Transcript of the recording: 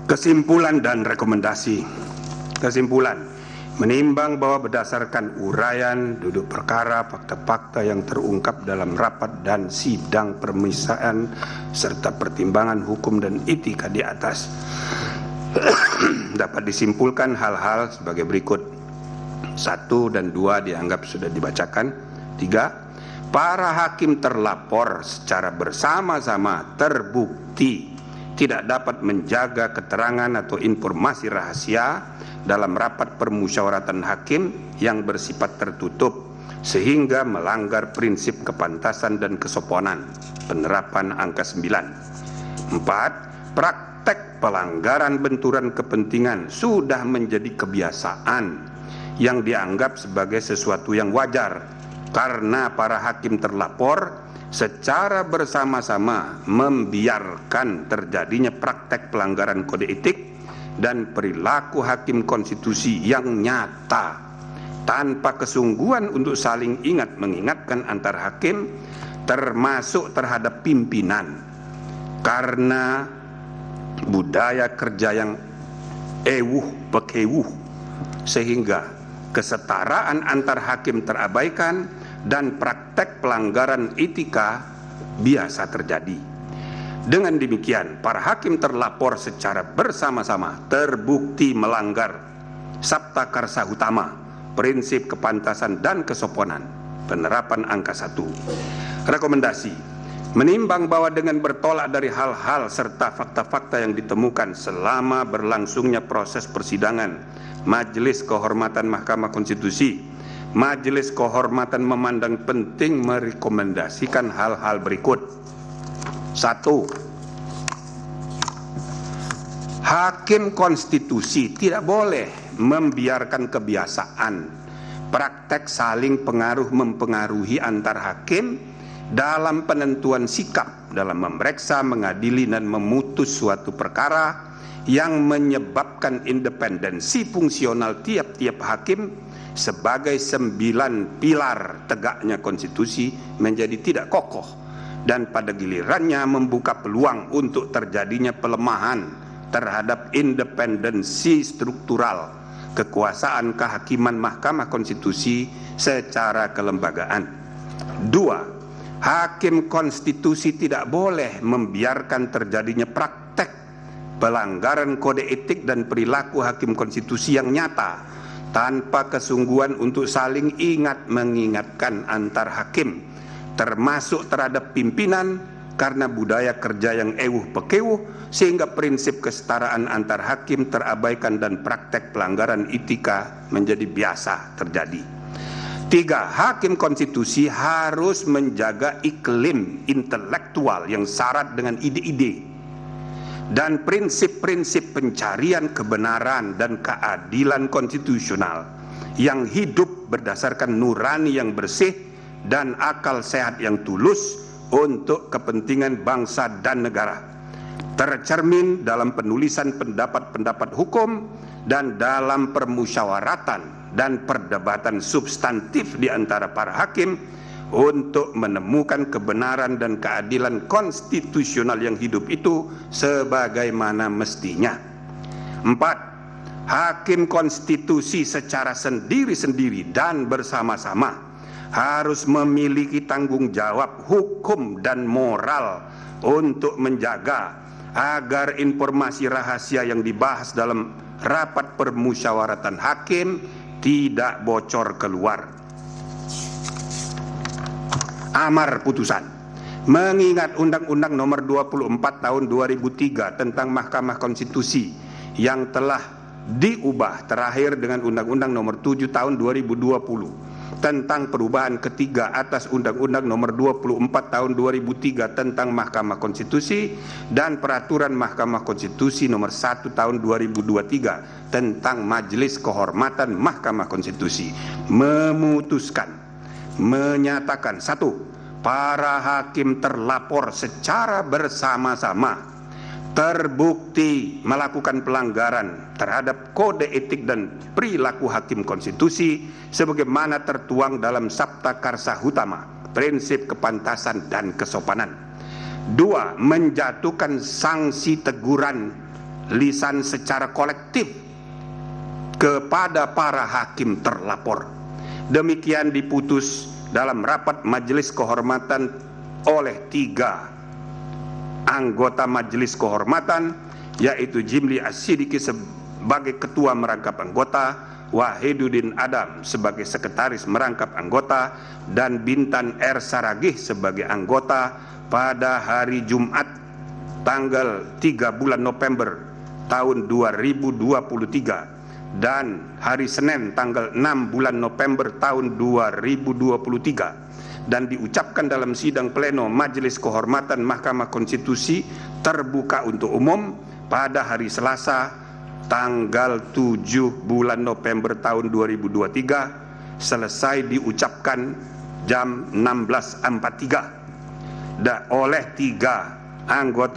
Kesimpulan dan rekomendasi. Kesimpulan, menimbang bahwa berdasarkan uraian duduk perkara fakta-fakta yang terungkap dalam rapat dan sidang permisaan serta pertimbangan hukum dan etika di atas, dapat disimpulkan hal-hal sebagai berikut. 1 dan 2 dianggap sudah dibacakan. 3, para hakim terlapor secara bersama-sama terbukti tidak dapat menjaga keterangan atau informasi rahasia dalam rapat permusyawaratan hakim yang bersifat tertutup sehingga melanggar prinsip kepantasan dan kesopanan penerapan angka 9. 4, praktek pelanggaran benturan kepentingan sudah menjadi kebiasaan yang dianggap sebagai sesuatu yang wajar karena para hakim terlapor secara bersama-sama membiarkan terjadinya praktek pelanggaran kode etik dan perilaku hakim konstitusi yang nyata tanpa kesungguhan untuk saling ingat mengingatkan antar hakim termasuk terhadap pimpinan karena budaya kerja yang pekewuh sehingga kesetaraan antar hakim terabaikan dan praktek pelanggaran etika biasa terjadi. Dengan demikian, para hakim terlapor secara bersama-sama terbukti melanggar Sabta Karsa Utama, prinsip kepantasan dan kesopanan, penerapan angka 1. Rekomendasi, menimbang bahwa dengan bertolak dari hal-hal serta fakta-fakta yang ditemukan selama berlangsungnya proses persidangan Majelis Kehormatan Mahkamah Konstitusi, Majelis Kehormatan memandang penting merekomendasikan hal-hal berikut. 1. Hakim konstitusi tidak boleh membiarkan kebiasaan praktek saling pengaruh mempengaruhi antar hakim dalam penentuan sikap dalam memeriksa, mengadili dan memutus suatu perkara yang menyebabkan independensi fungsional tiap-tiap hakim sebagai 9 pilar tegaknya konstitusi menjadi tidak kokoh dan pada gilirannya membuka peluang untuk terjadinya pelemahan terhadap independensi struktural kekuasaan kehakiman Mahkamah Konstitusi secara kelembagaan. 2. Hakim konstitusi tidak boleh membiarkan terjadinya praktek pelanggaran kode etik dan perilaku hakim konstitusi yang nyata tanpa kesungguhan untuk saling ingat mengingatkan antar hakim termasuk terhadap pimpinan karena budaya kerja yang pekewuh sehingga prinsip kesetaraan antar hakim terabaikan dan praktek pelanggaran etika menjadi biasa terjadi. 3. Hakim konstitusi harus menjaga iklim intelektual yang syarat dengan ide-ide dan prinsip-prinsip pencarian kebenaran dan keadilan konstitusional yang hidup berdasarkan nurani yang bersih dan akal sehat yang tulus untuk kepentingan bangsa dan negara, tercermin dalam penulisan pendapat-pendapat hukum dan dalam permusyawaratan dan perdebatan substantif di antara para hakim untuk menemukan kebenaran dan keadilan konstitusional yang hidup itu sebagaimana mestinya. 4. Hakim konstitusi secara sendiri-sendiri dan bersama-sama harus memiliki tanggung jawab hukum dan moral untuk menjaga agar informasi rahasia yang dibahas dalam rapat permusyawaratan hakim tidak bocor keluar. Amar putusan, mengingat Undang-Undang Nomor 24 Tahun 2003 tentang Mahkamah Konstitusi yang telah diubah terakhir dengan Undang-Undang Nomor 7 Tahun 2020 tentang perubahan ketiga atas Undang-Undang Nomor 24 Tahun 2003 tentang Mahkamah Konstitusi dan Peraturan Mahkamah Konstitusi Nomor 1 Tahun 2023 tentang Majelis Kehormatan Mahkamah Konstitusi, memutuskan menyatakan 1. Para hakim terlapor secara bersama-sama terbukti melakukan pelanggaran terhadap kode etik dan perilaku hakim konstitusi sebagaimana tertuang dalam Sabta Karsa Utama, prinsip kepantasan dan kesopanan. 2. Menjatuhkan sanksi teguran lisan secara kolektif kepada para hakim terlapor. Demikian diputus dalam rapat Majelis Kehormatan oleh 3 anggota Majelis Kehormatan, yaitu Jimli As-Sidiki sebagai Ketua Merangkap Anggota, Wahiduddin Adam sebagai Sekretaris Merangkap Anggota, dan Bintan R. Saragih sebagai anggota pada hari Jumat tanggal 3 bulan November tahun 2023 dan hari Senin tanggal 6 bulan November tahun 2023, dan diucapkan dalam sidang pleno Majelis Kehormatan Mahkamah Konstitusi terbuka untuk umum pada hari Selasa tanggal 7 bulan November tahun 2023 selesai diucapkan jam 16.43 oleh 3 anggota